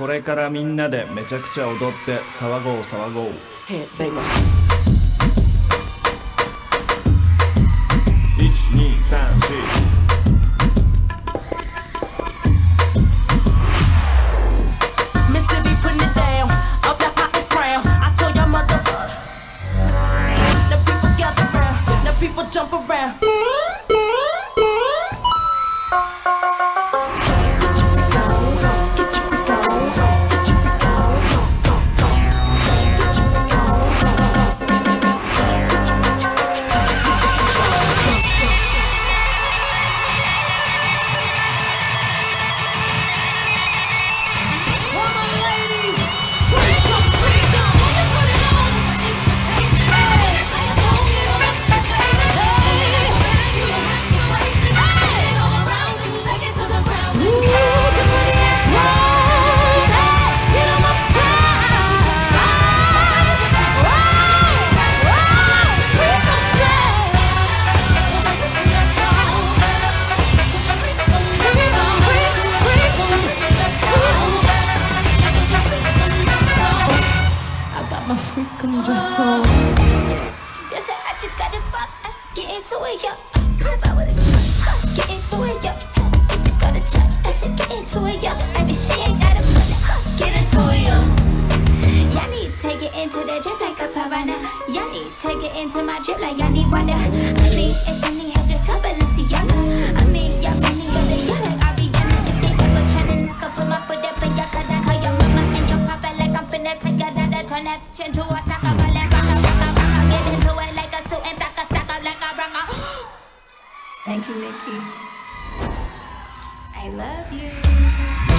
これからみんなでめちゃくちゃ踊って騒ごう騒ごう。 Headbanger 1、2、3、4 People jump around. My freaking dress on. Just say I just got it, but get into it, yo. Pop out with a truck, get into it, yo. If you go to church, I said get into it, yo. Maybe she ain't got a foot, get into it, yo. Y'all need to take it into the drip like a piranha. Y'all need to take it into my drip like y'all need water. I mean, it's only at the top of Balenciaga. I mean, y'all really got it, y'all like Ariana. If they ever tryna knock up, put my foot up in your cut. I call your mama and your papa like I'm finna take a dada. Turn that chin to a soccer ball and rock a. Get into it like a suit and back a stack up like a rocker. Thank you, Nikki. I love you.